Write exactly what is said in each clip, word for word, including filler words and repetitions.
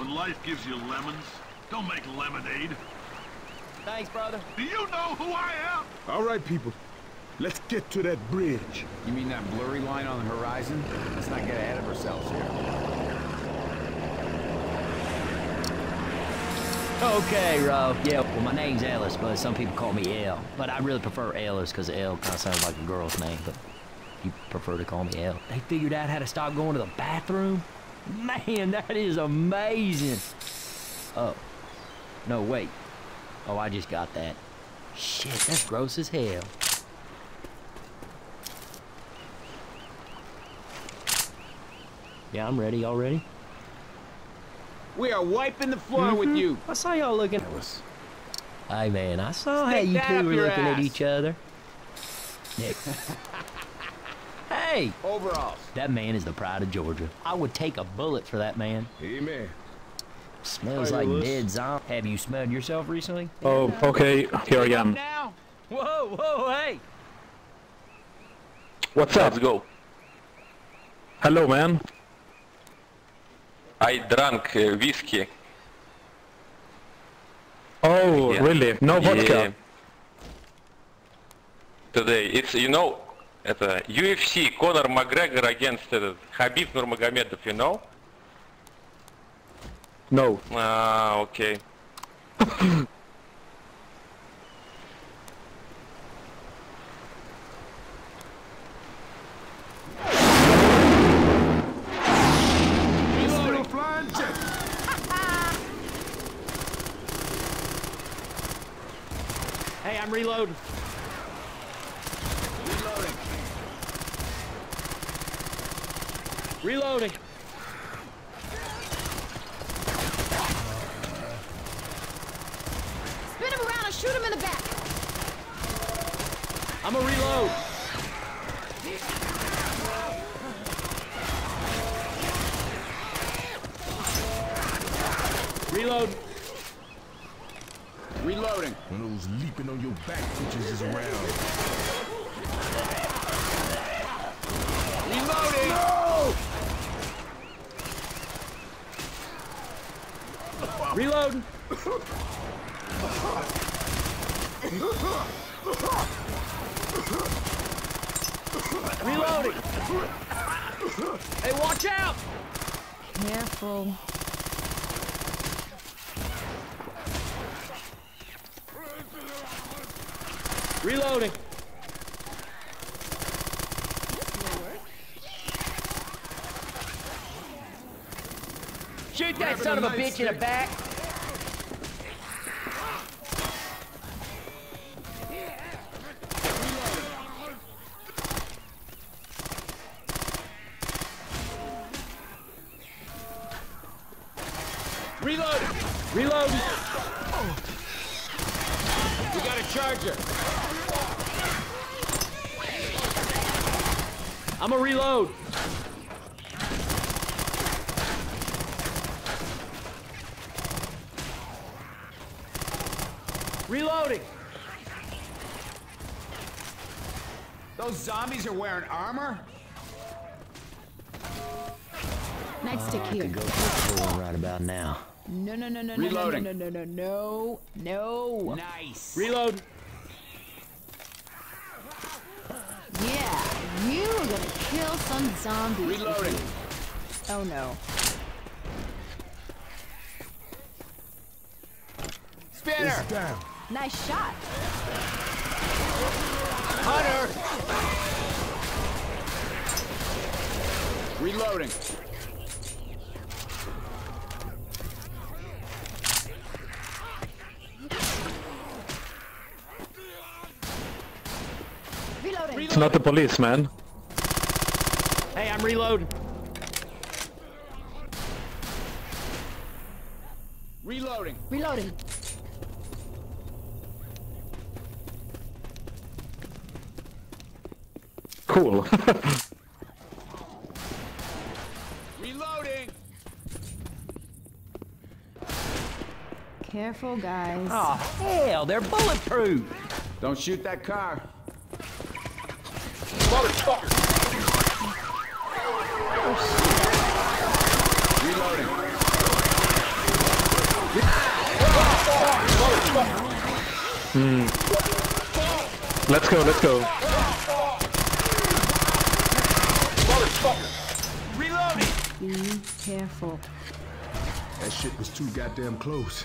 When life gives you lemons, don't make lemonade. Thanks, brother. Do you know who I am? All right, people. Let's get to that bridge. You mean that blurry line on the horizon? Let's not get ahead of ourselves here. Okay, Ro. Yeah, well, my name's Ellis, but some people call me L. But I really prefer Ellis because L kind of sounds like a girl's name, but you prefer to call me L. They figured out how to stop going to the bathroom? Man, that is amazing. Oh. No, wait. Oh, I just got that. Shit, that's gross as hell. Yeah, I'm ready. Y'all ready? We are wiping the floor Mm-hmm. with you. I saw y'all looking. Hey, man, I saw how Stick you that two up were your looking at ass. each other. Nick. Hey! Overalls. That man is the pride of Georgia. I would take a bullet for that man. Amen. Smells Hi, like Lewis. dead zombie. Have you smelled yourself recently? Oh, okay, here I am. Now. Whoa, whoa, hey! What's up? Let's go. Hello, man. I drank uh, whiskey. Oh, Yeah. really? No vodka? Yeah. Today, it's, you know, это U F C, Conor McGregor against этот, Habib Nurmagomedov, you know? No. Ah, okay. Still flying jet. Hey, I'm reloading. Reloading. Spin him around and shoot him in the back. I'm a reload. Reload. Reloading. One of those leaping on your back bitches is around. Reloading. Reloading. Reloading. Hey, watch out! Careful. Reloading. Shoot that son of a bitch in the back. Reloading. Reloading. We got a charger. I'm a reload. Reloading. Those zombies are wearing armor? Nightstick here. Go for right about now. No, no, no, no, no, Reloading. no, no, no, no, no, no. Nice. Reload. Yeah, you're gonna kill some zombies. Reloading. Oh no. Spinner. It's down. Nice shot. Hunter. Reloading. Reloading. It's not the police, man. Hey, I'm reloading. Reloading. Reloading. Cool. Reloading. Careful, guys. Oh, hell, they're bulletproof. Don't shoot that car. Reloading. Hmm. Let's go, let's go. Be careful. That shit was too goddamn close.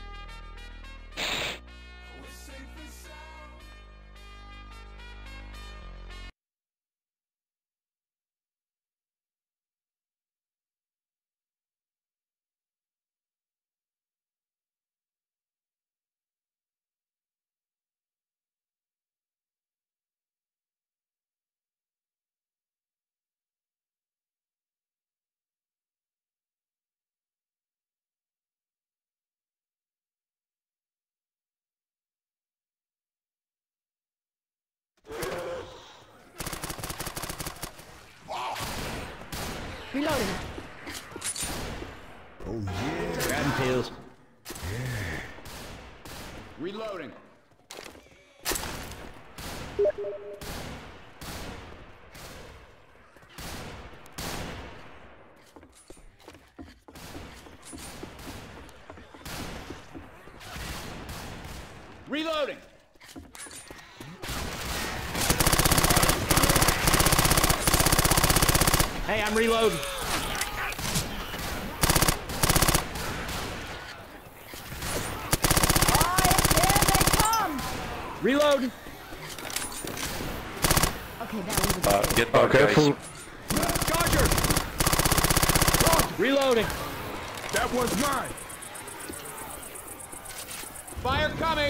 Reloading. Oh yeah. Grabbing pills. Reloading. Reloading. Hey, I'm reloading. Reloading. Okay, that was a Uh, get back, Oh, careful. guys. Reloading. That one's mine. Fire coming.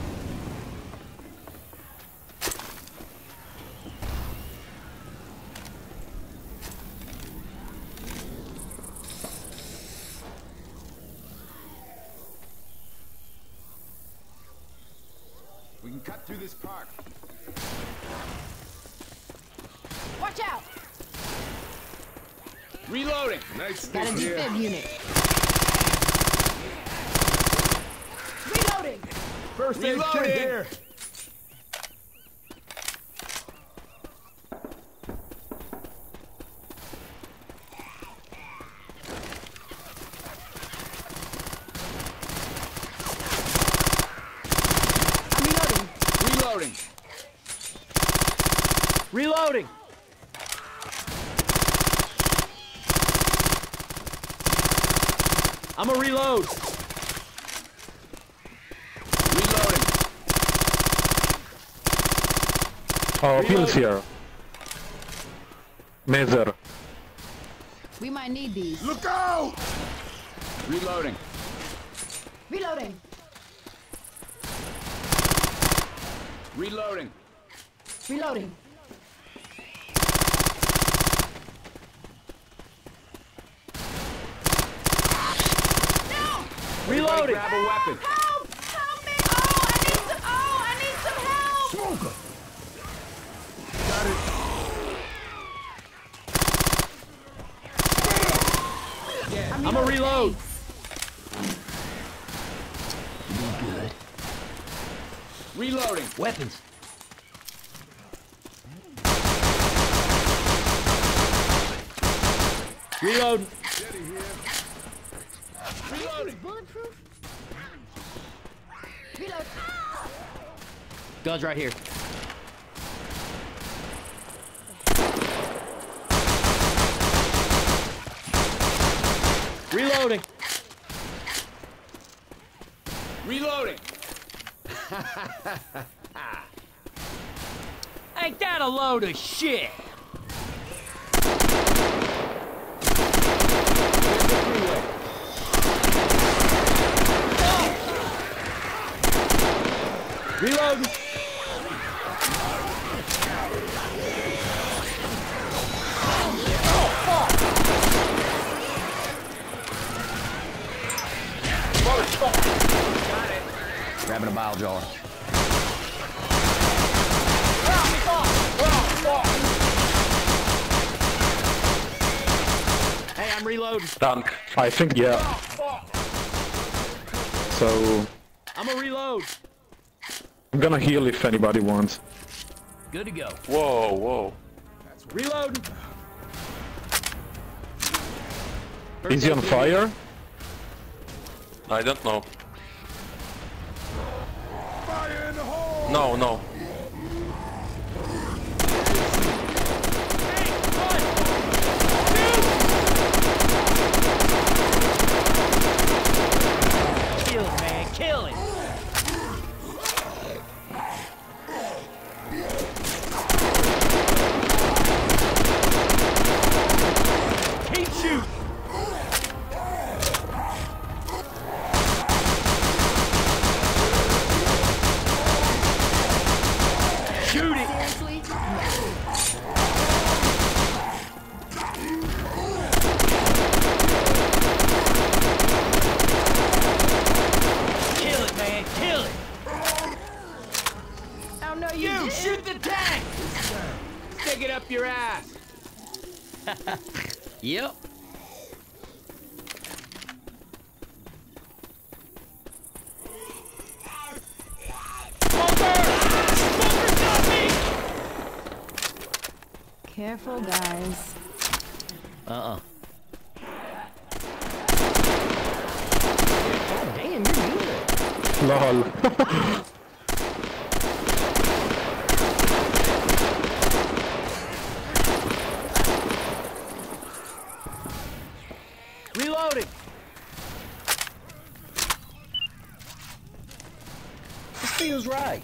We can cut through this park. Watch out! Reloading. Nice Got a stick here. defib unit. Reloading! First aid kit Reloading. here. I'm reloading. Reloading. Reloading. I'm a reload. Reloading. Oh, pills here. Measure. We might need these. Look out! Reloading. Reloading. Reloading. Reloading. Reloading. Grab a weapon. Help! Help me! Oh, I need some. Oh, I need some help! Smoker. Got it. I'm, I'm a reload. Thanks. Reloading. Weapons. Reload. Reloading. Bulletproof? Reload. Guns right here. Reloading. Reloading. Ain't that a load of shit? Reloading. Grabbing a bile jar. Hey, I'm reloading. Tank. I think, yeah. So, I'm a reload. I'm gonna heal if anybody wants. Good to go. Whoa, whoa. Reloading. Is he on fire? I don't know. Fire! No, no. Kill it, man. Kill it. Keep shooting. Shoot it. Seriously? Kill it, man. Kill it. Oh no, you, You didn't. shoot the tank! Stick it up your ass! Yep. Careful, guys. Uh-uh. God damn, you're good. Lol. Reloading. This feels right.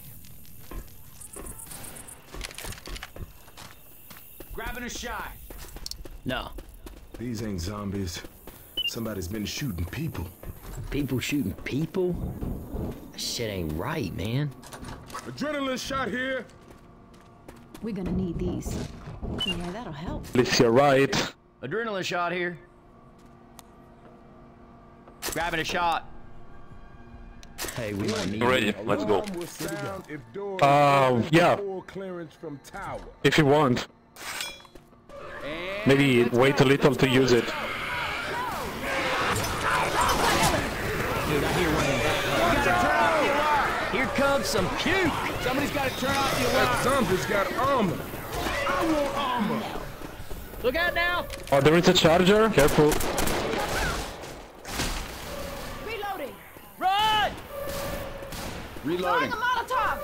Grabbing a shot. No. These ain't zombies. Somebody's been shooting people. People shooting people? That shit ain't right, man. Adrenaline shot here. We're gonna need these. Yeah, that'll help. At least you're right. Adrenaline shot here. Grabbing a shot. Hey, we might need Ready? you. Let's go. Alarm will sound if doors Um, open yeah. before clearance from tower. If you want. And Maybe let's wait go. a little to use it. Dude, I hear one. You gotta turn off the alarm! Here comes some puke. Somebody's gotta turn off the That alarm! zombie's got armor. I want armor. Look out now. Oh, there is a charger. Careful. Reloading. Run! Throwing Reloading. a Molotov.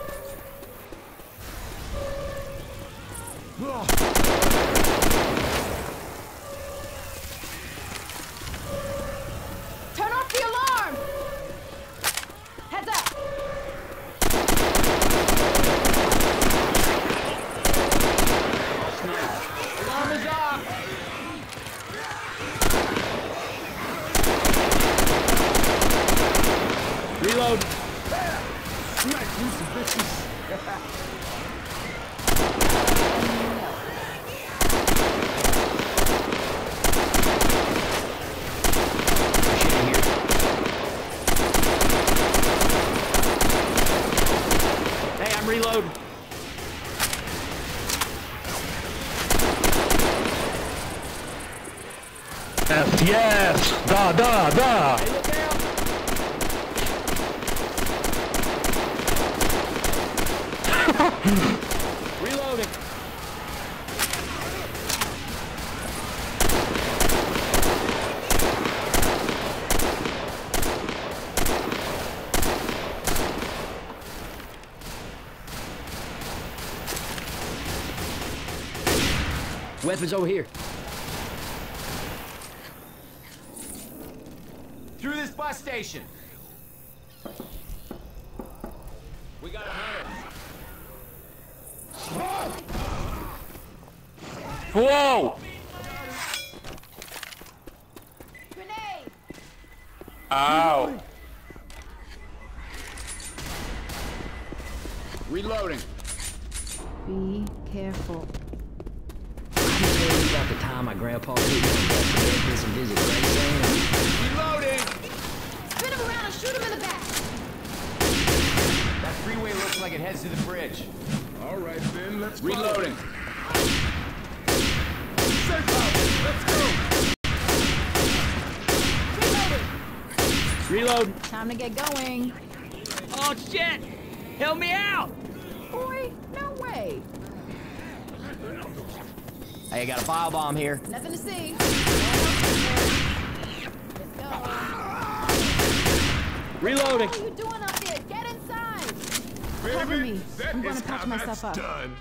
Turn off the alarm. Heads up. Alarm is off! Reload. Smack you some bitches. Hey, I'm reloading. Yes, yes. Da, da, da. Hey, look out. Reloading. Weapons over here. Through this bus station! We got a hunter. Whoa! Grenade. Ow! Reloading. Be careful. Tell you about the time my grandpa took me to Memphis and visit Graceland. Reloading! Spin him around and shoot him in the back. That freeway looks like it heads to the bridge. All right, then, let's go. Reloading. Safe house. Let's go. Reloading. Reload. Time to get going. Oh shit! Help me out! Boy, no way. Hey, I got a firebomb here. Nothing to see. Let's go. Reloading. What are you doing up there? Get inside. Cover me. That I'm gonna is patch how myself that's up. done.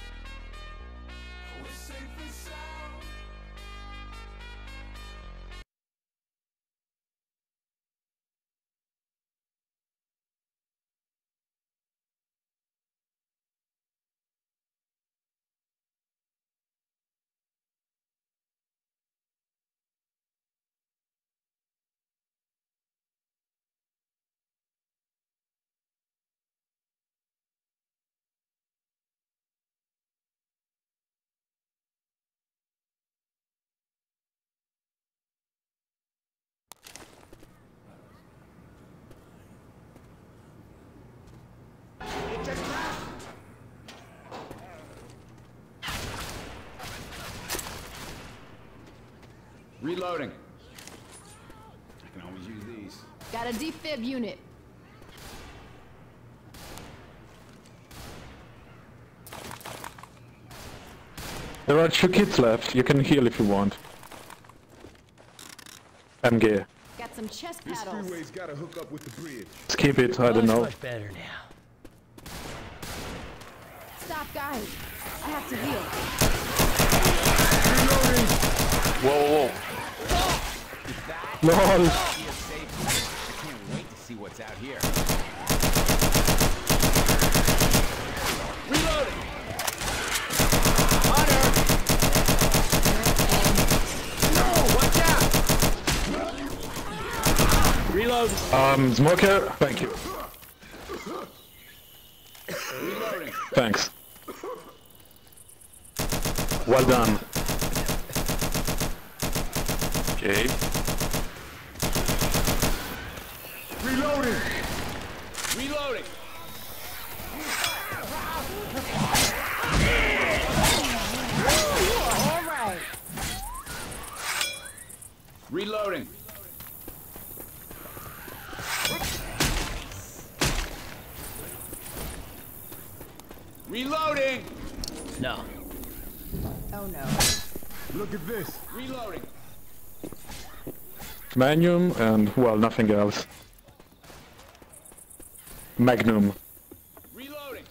Reloading. I can always use these. Got a defib unit. There are two kits left. You can heal if you want. M G. Got some chest This paddles. freeway's gotta hook up with the bridge. Skip it, I don't Much, know. much better now. Stop, guys. I have to heal. Whoa, whoa. LOL. Here safe. I can't wait to see what's out here. Reloading. Hunter. No, watch out. Reload. Um, smoker, thank you. Reloading. Thanks. Well done. Okay. Reloading! Reloading. All right. Reloading. Reloading. No. Oh no. Look at this. Reloading. Magnum and, well, nothing else. Magnum. Reloading.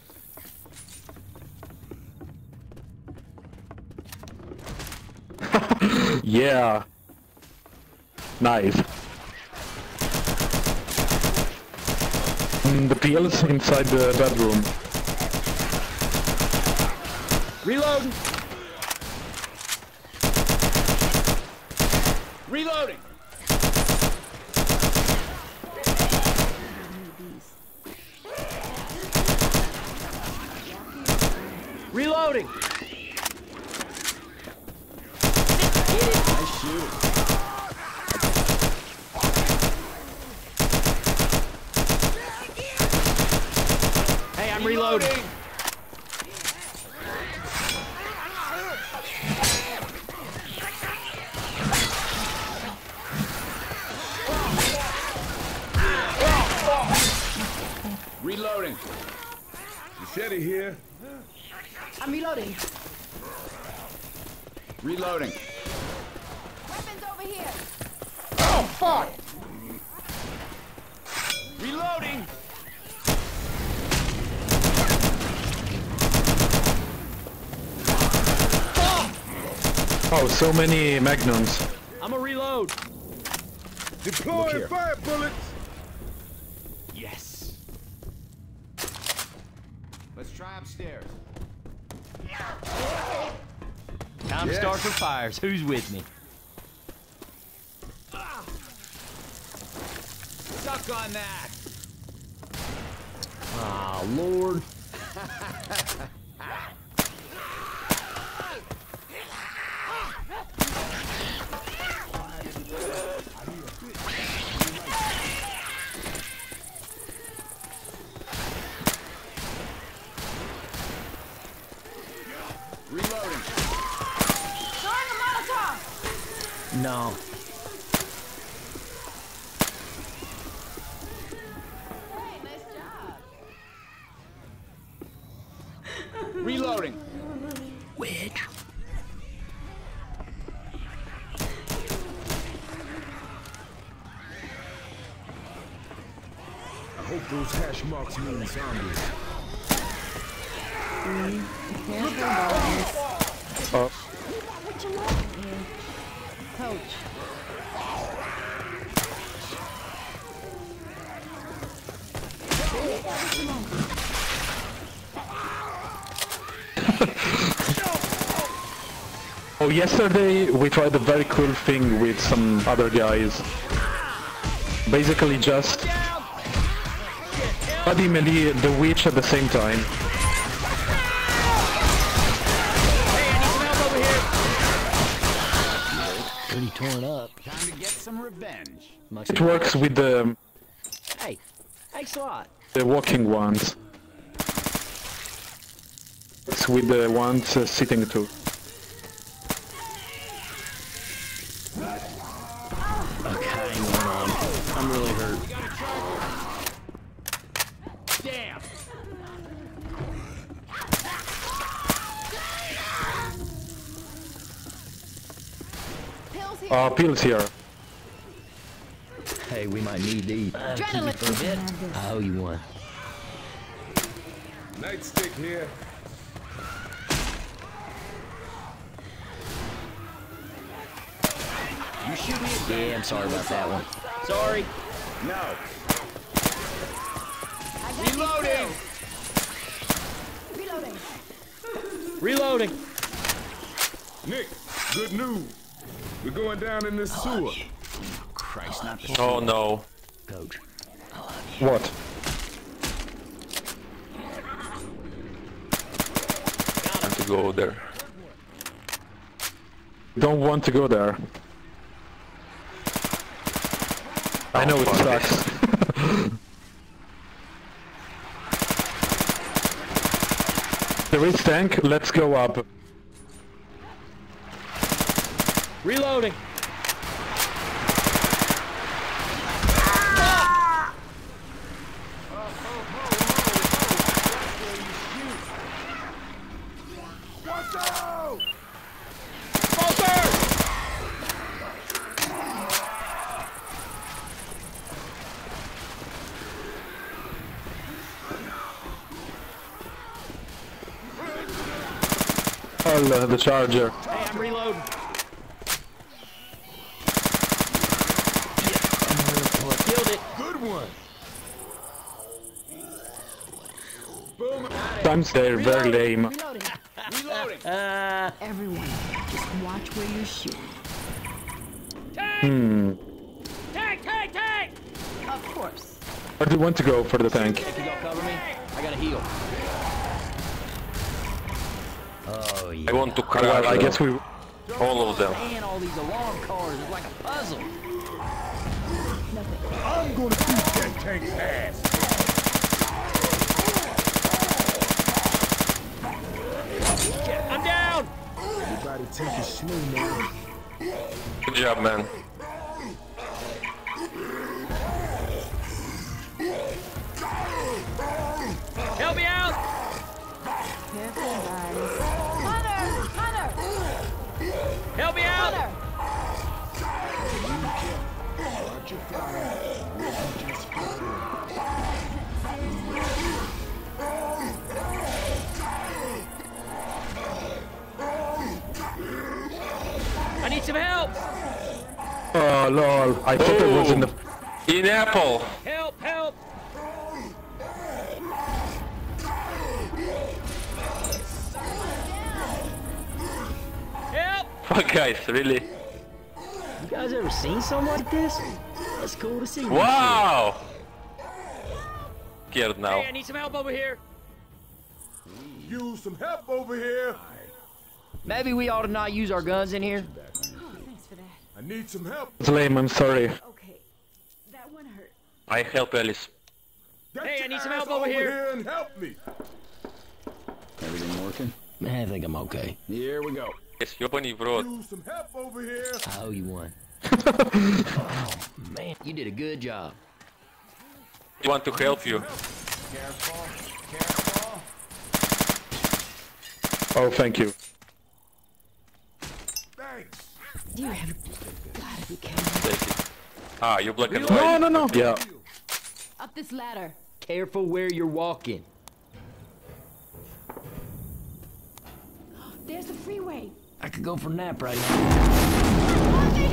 Yeah. Nice. Mm, the pills inside the bedroom. Reload. Reloading. Reloading. Nice shooting. Hey, I'm reloading. Reloading. Machete here. I'm reloading. Reloading. Weapons over here. Oh, fuck! Reloading! Oh, so many magnums. I'm a reload. Deploy fire bullets. Yes. Let's try upstairs. Time to Yes. start some fires. Who's with me? Suck on that! Ah, Lord. Reloading. Throwing a Molotov. No. Hey, nice job. Reloading. Which? I hope those hash marks mean zombies. Careful, guys. Oh. Coach. Oh, yesterday we tried a very cool thing with some other guys. Basically just Buddy Melee the witch at the same time. Pretty torn up. Time to get some revenge. Much It works with the, Hey, thanks a lot. the walking ones. It's with the ones uh, sitting too. Okay, hang on. I'm really hurt. Damn. Pills here. Uh, pills here. Hey, we might need these. Uh, keep it for a bit. I owe you one. Nightstick here. You shoot me Yeah, I'm sorry about that one. Sorry. No. I got Reloading. Reloading. Reloading. Nick, good news. We're going down in this sewer. Christ, not the Oh no. Coach. What? Time to go there. Don't want to go there. I know it fuck sucks. There is tank, let's go up. Reloading. Oh, uh, the charger. Hey, I'm reloading. Killed it. Good one. Times they're very lame. Reloading. reloading. Uh, Everyone, just watch where you shoot. Hmm. tank, tank, tank! Of course. Where do you want to go for the tank? Can y'all cover me? I gotta heal. Oh, yeah. I want to crash Well, I guess we... all of them. Man, all these alarm cars is like a puzzle. I'm gonna beat that tank's ass. I'm down! Everybody take it slow, man. Good job, man. Help me out! Careful, guys. Hunter! Hunter! Help me out! Hunter! Watch your fire. We'll be just fine. I need some help! Oh, lol. I thought it was in the... In Apple. Help, help! Help! Fuck guys, really? You guys ever seen something like this? That's cool to see. Wow! Scared now. Hey, I need some help over here. Use some help over here. Maybe we ought to not use our guns in here. Oh, thanks for that. I need some help. It's lame, I'm sorry. Okay. That one hurt. I help Alice. Get Hey, I your need some ass help over here. and help me. Everything working? I think I'm okay. Here we go. Yes, ёбаный в рот. Use some help over here. I owe you one. Oh, man, you did a good job. I want to help you. Careful. Careful. Oh, thank you. Thanks. You have gotta be kidding me. Take it. Ah, you black and No, white. no, no. Yeah. Up this ladder. Careful where you're walking. could go for a nap right now. What are they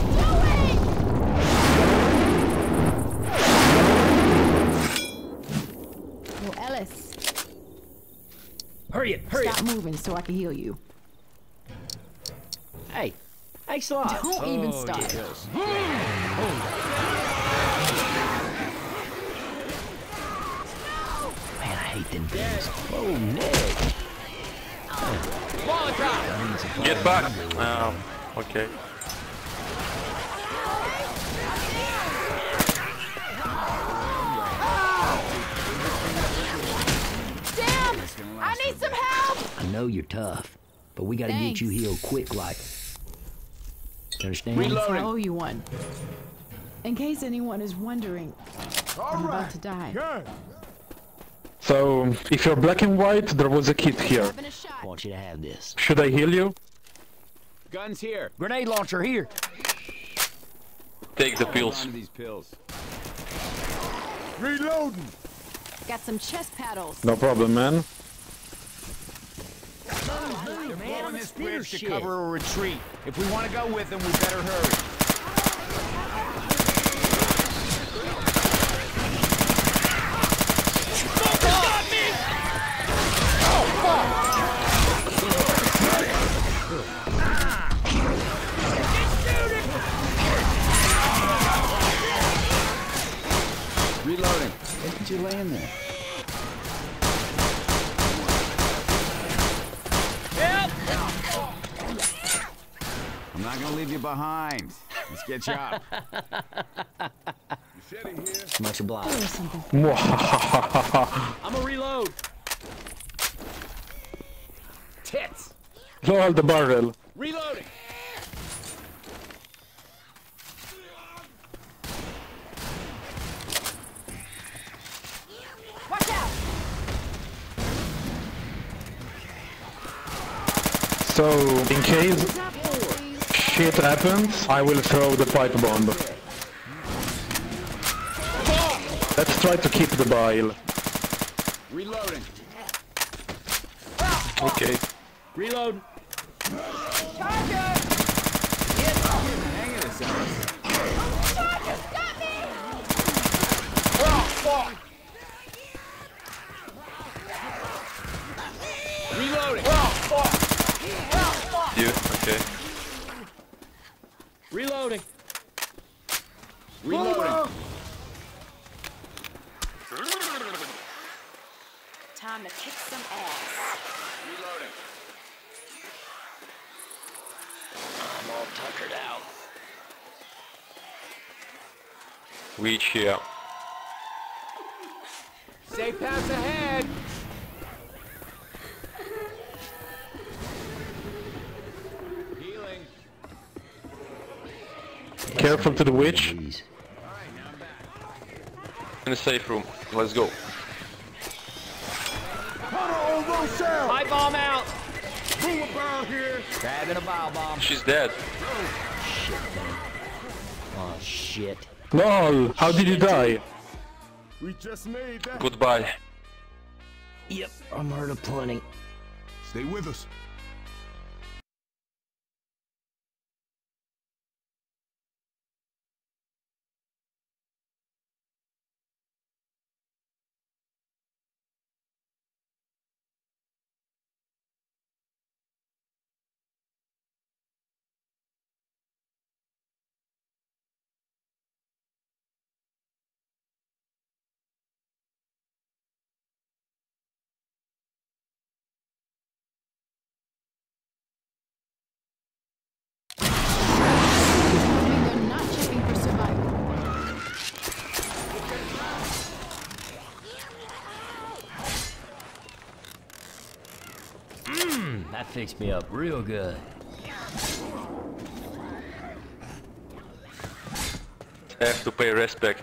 doing? Well, Ellis, Hurry it, hurry stop it. moving so I can heal you. Hey, thanks a lot. Don't even Oh, start. yes. Man, I hate them things. Oh, Nick. Get back. Um, okay. Damn! I need some help! I know you're tough, but we gotta Thanks. get you healed quick like. You understand? Thanks, I owe you one. In case anyone is wondering, I'm about to die. So, if you're black and white, there was a kit here. Having a shot. I want you to have this. Should I heal you? Guns here. Grenade launcher here. Take the Hold pills. on to these pills. Reloading. Got some chest paddles. No problem, man. They're man, blowing I'm a this speeder bridge to shit. cover a retreat. If we want to go with them, we better hurry. Reloading. Look at you laying there. I'm not gonna leave you behind. Let's get you up. Much obliged. Or something. Mwahahaha. I'm a reload. Tits. Load the barrel. Reloading. Watch out! So, in case Stop, please. shit happens, I will throw the pipe bomb. Let's try to keep the bile. Reloading. Okay. Reload. Hang in a second. Reloading. You. Okay. Reloading. Reloading. Time to kick some ass. Reloading. I'm all tuckered out. Reach here. Safe paths ahead. Healing. Careful to the witch. Please. In the safe room. Let's go. Pipe bomb out. Grabbing a bile bomb. She's dead. Shit, man. Oh, shit. Lol, how did you die? We just made that. Goodbye. Yep, I'm hurt of plenty. Stay with us. They're not checking for survival. That fixed me up real good. Have to pay respect.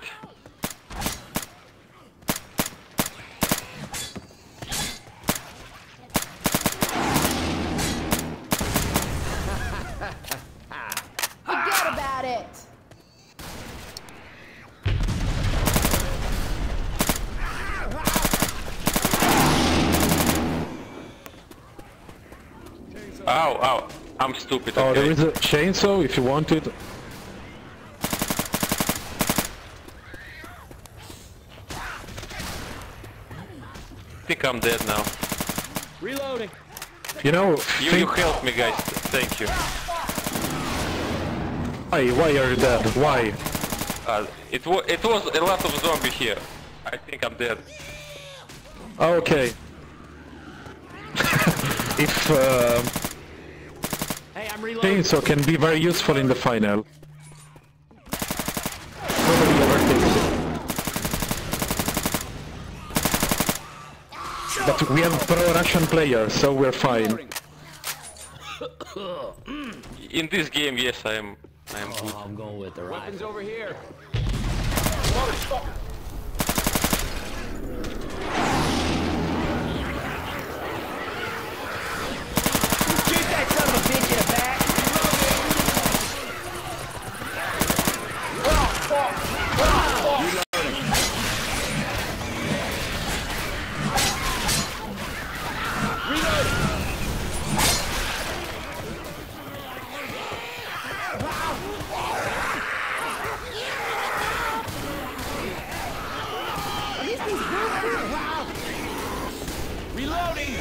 Forget about it. Ow, ow. I'm stupid, Oh, okay? there is a chainsaw if you want it. I think I'm dead now. Reloading. You know, You, think- you helped me, guys. Thank you. why, why are you dead? Why? Uh, it, wa it was a lot of zombies here. I think I'm dead. Okay. If uh, Hey, I'm reloading. chainsaw can be very useful in the final. Nobody ever takes it. But we have pro Russian players, so we're fine. In this game, yes, I am. I am good. Oh, I'm going with the rifle. over here. Shoot that son of a bitch in the back. Reloading.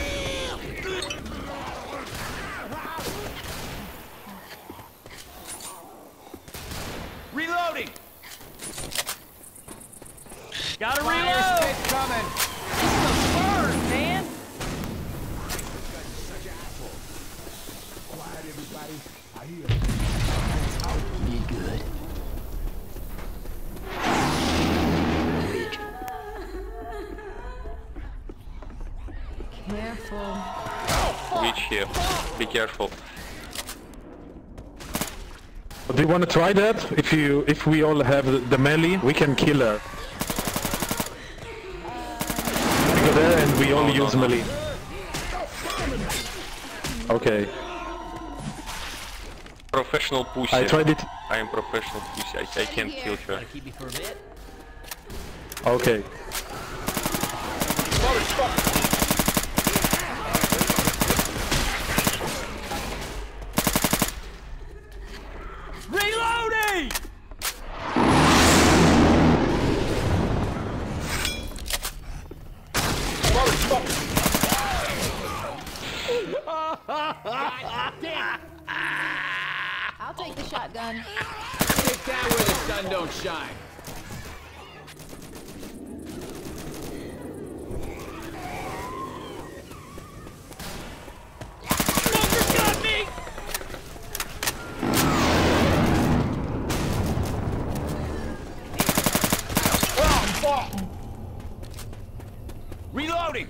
Reloading. Gotta Fire reload. spit coming. Burn, man. Be good. Careful. Witch here. Be careful. Do you want to try that? If you, if we all have the melee, we can kill her. Go there and we all No, no, use no. melee. Okay. Professional pussy. I tried it. I am professional pussy. I, I can't kill her. Gotta keep me for a bit. Okay. Reloading. I'll take the shotgun. Take that where the sun don't shine. Smoker got me. Reloading.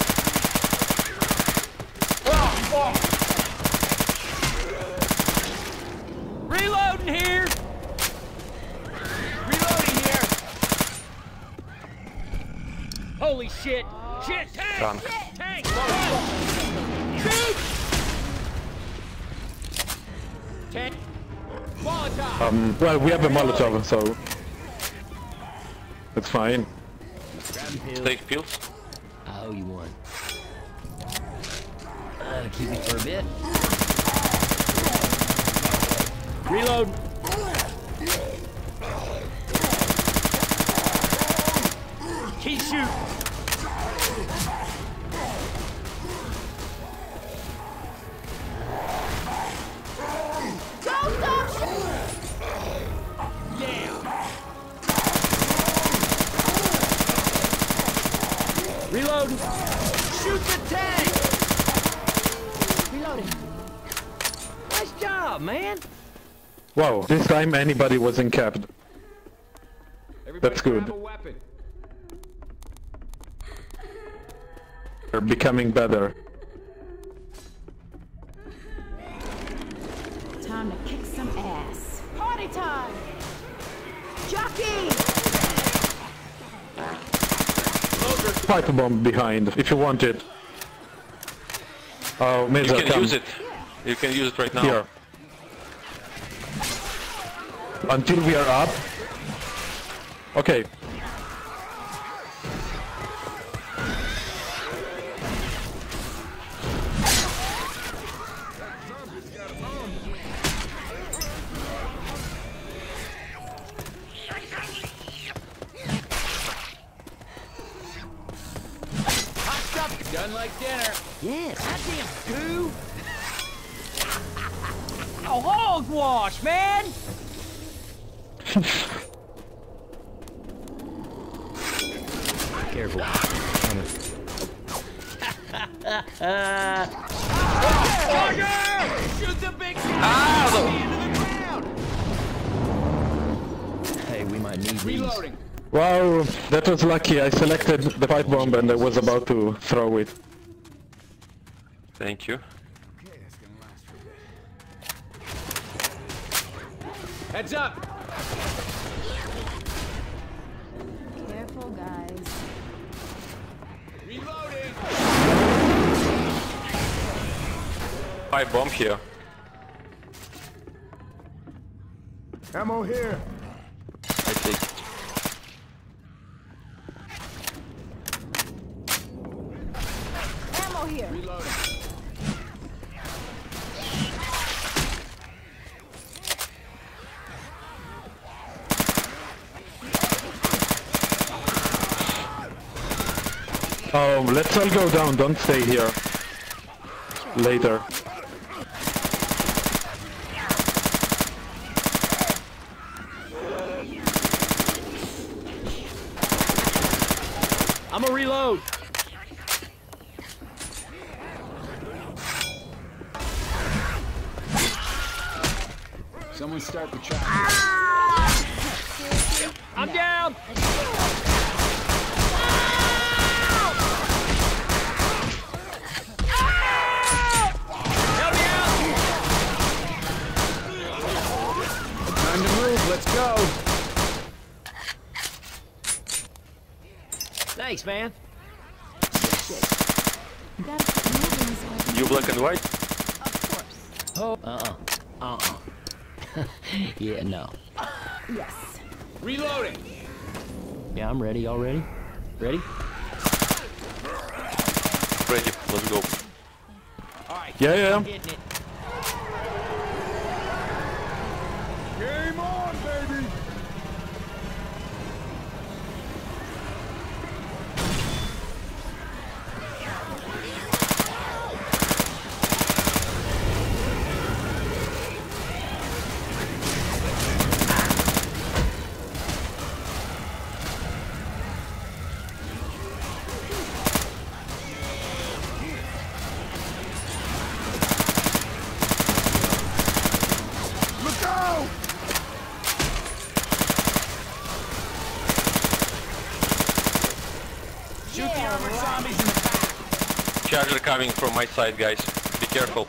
Reloading here. Reloading here. Holy shit. Shit. Tank. Tank. Tank. Shoot. Tank. Molotov. Um, well, we have a Molotov, so it's fine. Take pills. I owe you one. Uh, keep me for a bit. Reload. Keep shooting. Don't stop! Reload. Shoot the tank. Reloading. Nice job, man. Wow, this time anybody wasn't capped. Everybody That's good. grab a weapon. We're becoming better. Time to kick some ass. Party time! Jockey! Pipe bomb behind, if you want it. Oh, You Mesa, can come. use it. You can use it right now. Here. Until we are up. Okay. like dinner. Yes. Goddamn goo. Oh, hogwash, man. Careful. Shoot the big Ah, Hey, we might need these. Reloading. Wow, that was lucky. I selected the pipe bomb and I was about to throw it. thank you. Okay, that's gonna last for a bit. Heads up. Careful, guys. Reloading. Pipe bomb here. Ammo here. I take it. Ammo here. Reloading. Oh, let's all go down. Don't stay here. Later. I'm gonna reload. Someone start the trap. I'm down. Help me out. Time to move. Let's go. Thanks, man. You gotta keep moving so I can... You black and white? Of course. Oh, uh-uh. Uh-uh. Yeah, no. Yes. Reloading. Yeah, I'm ready. Y'all ready? Ready? Ready, let's go. Yeah, yeah. Getting it. Game on, baby. Look out! Shoot the armored zombies in the back. Charger coming from my side, guys. Be careful.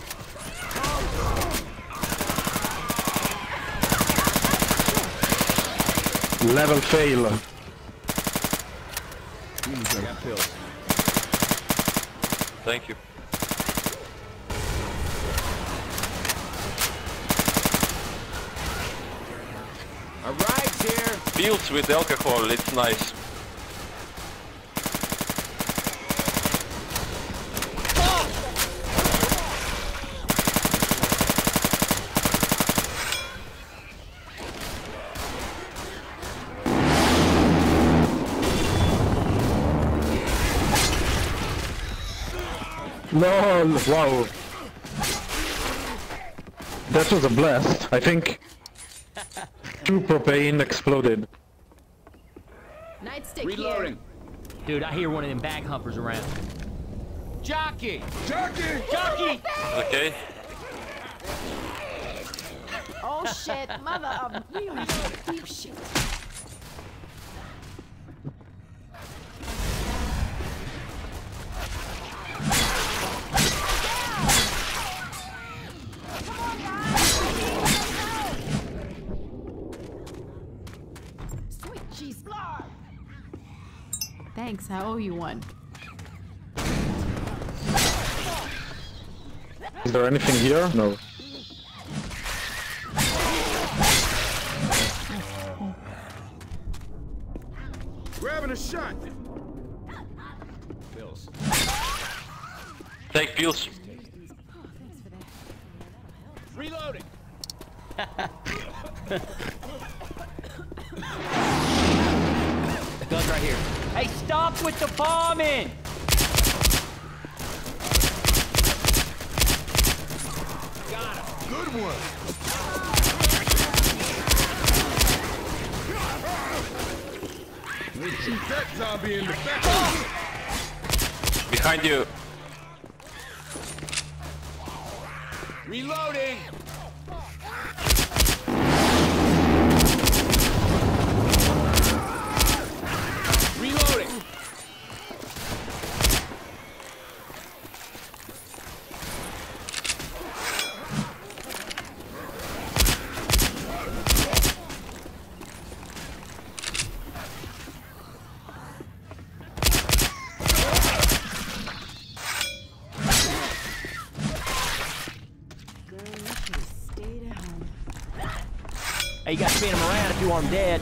Level fail. I got pills. Thank you. A ride's here. Pills with alcohol, it's nice. Lol, wow. That was a blast. I think two propane exploded. Nightstick Reloading. Dude, I hear one of them bag humpers around. Jockey. Jockey! Jockey! Okay. here. Oh shit, mother of really deep shit. Sweet cheese. Thanks, I owe you one. Is there anything here? No. Grabbing a shot. Pills. Take pills. Reloading. The gun's right here. Hey, stop with the bombing! Good one. Let's shoot that zombie in the back. Behind you. Reloading! Reloading! Hey, you got to spin him around if you want him dead.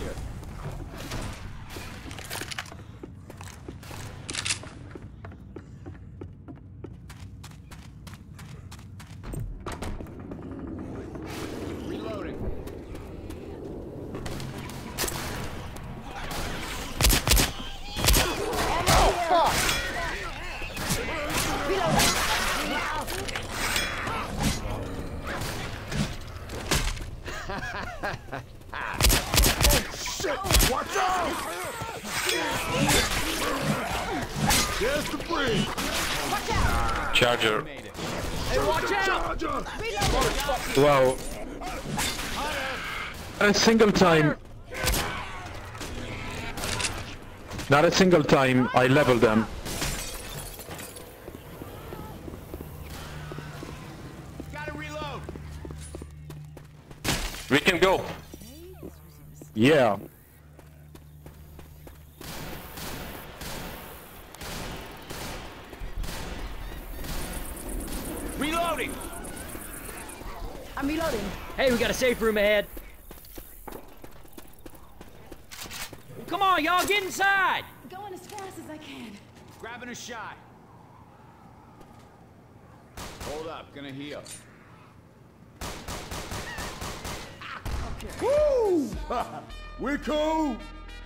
Reloading. Shit! Watch out! There's the bridge. Charger. Hey, watch out! Charger! Wow. A single time. Not a single time I leveled them. Gotta reload! We can go. Yeah. Reloading! I'm reloading. Hey, we got a safe room ahead. Come on, y'all, get inside. Going as fast as I can. Grabbing a shot. Hold up, gonna heal. Woo! We're cool!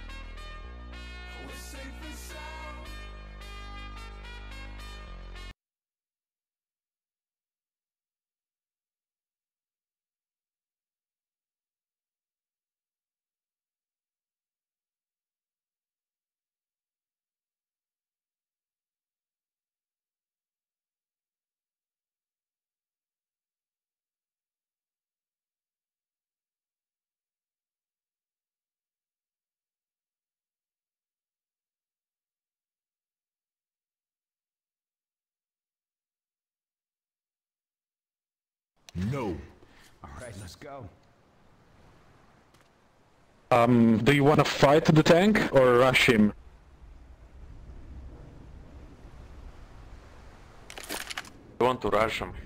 No. All right, let's go. Um, do you want to fight the tank or rush him? I want to rush him.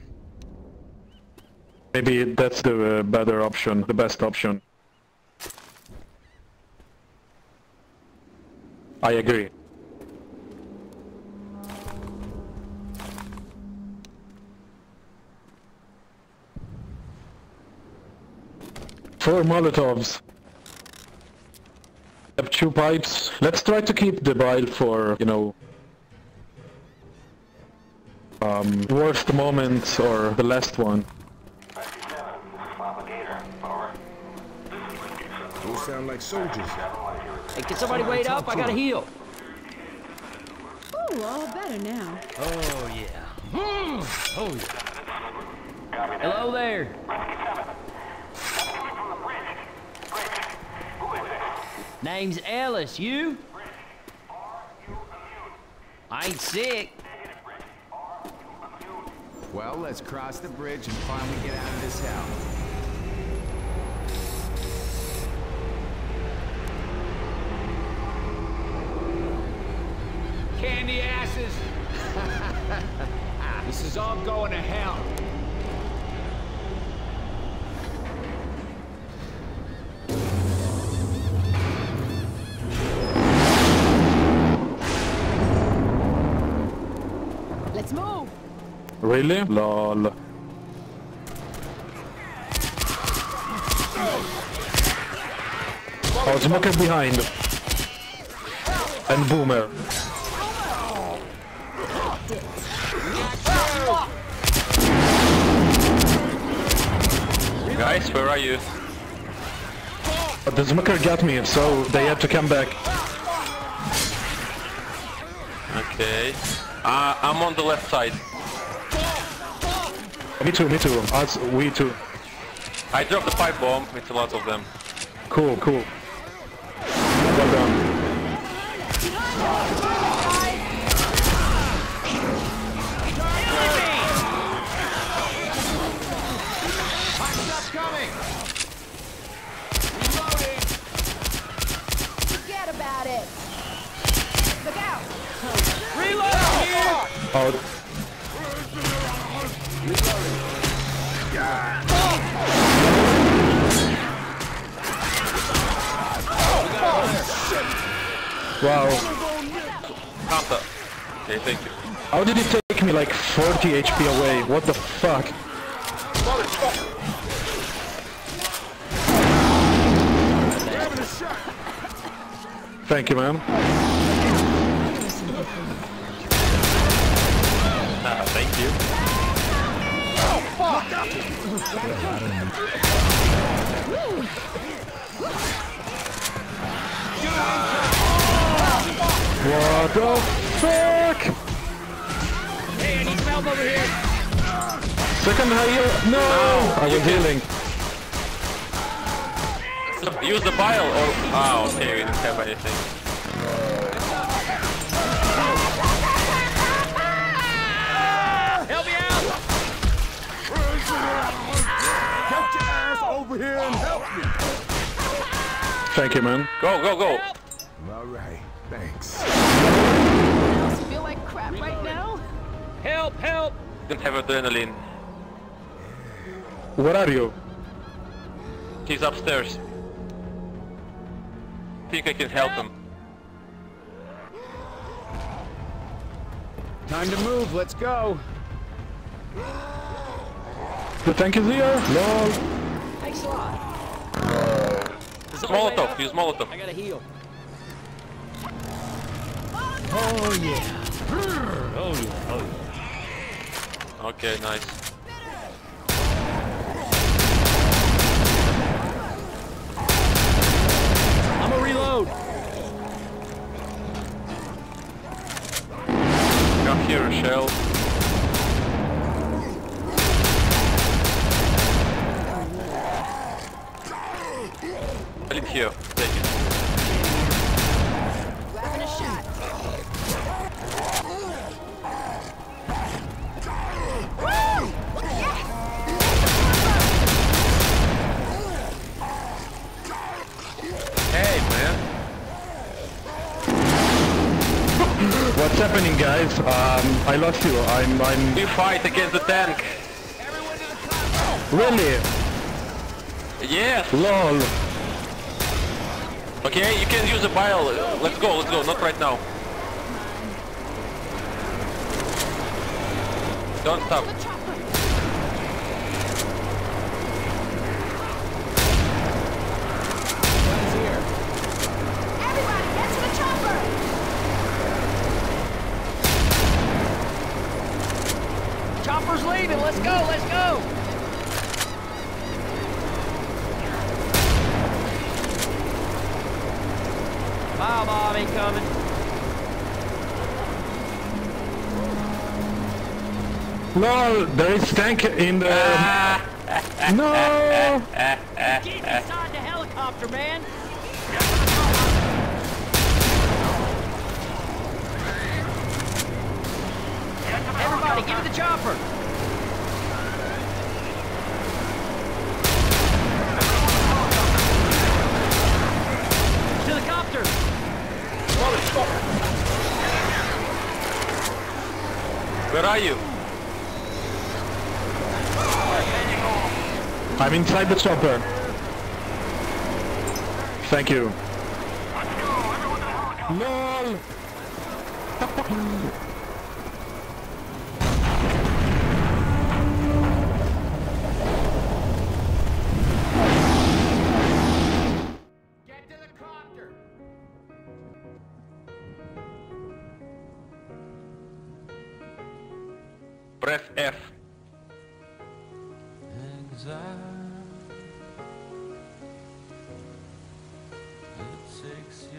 Maybe that's the uh, better option, the best option. I agree. Four Molotovs. Have two pipes. Let's try to keep the bile for, you know, um, worst moments or the last one. Those sound like soldiers. Hey, can somebody wait up? I gotta heal. Ooh, all better now. Oh, yeah. Mm. Oh, yeah. Hello there. Name's Ellis. You? I ain't sick. Well, let's cross the bridge and finally get out of this hell. Candy asses! This is all going to hell. Let's move. Really? Lol. Oh, Smoker behind. And Boomer. Guys, where are you? The smoker got me, so they had to come back. Okay. Uh, I'm on the left side. Me too, me too. Us, we too. I dropped the pipe bomb. It's a lot of them. Cool, cool. Well done. Forget about it. Look out. Oh. Wow. Counter. Okay, thank you. How did it take me like forty H P away? What the fuck? Thank you, man. Ah, thank you. What the fuck? Hey, I need some help over here. Second higher? No! I was healing. Use the bile or... Ah, okay, we didn't have anything. Help me out! Get your ass over here and help me. Thank you, man. Go, go, go! All right, thanks. I feel like crap right now. Help, help! Didn't have adrenaline. Where are you? He's upstairs. Think I can help him. Time to move, let's go. The tank is here? Lol. Thanks a lot. Use Molotov, use Molotov. I gotta heal. Oh yeah. Oh yeah, oh yeah. Okay, nice. I'm gonna reload. Come here, Shell. Leave here. Take it. Grabbing a shot. Hey, man. What's happening, guys? Um, I lost you. I'm, I'm... We fight against the tank. Really? Yes. Lol. Okay, you can use a bile. Let's go, let's go. Not right now. Don't stop. The chopper. Everybody, get to the chopper. Chopper's leaving. Let's go. Let's go. Fire bomb incoming. Lol, there is tank in the... No! Get inside the helicopter, man. Everybody, give me the chopper. To the copter. Where are you? I'm inside the chopper. Thank you. LOL! Get to the copter. Press F.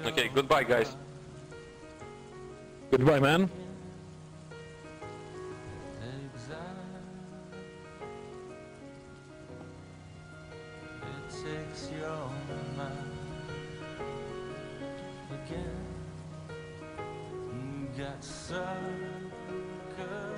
Okay, goodbye, guys. Goodbye, man. Takes your mind again. Got sucker.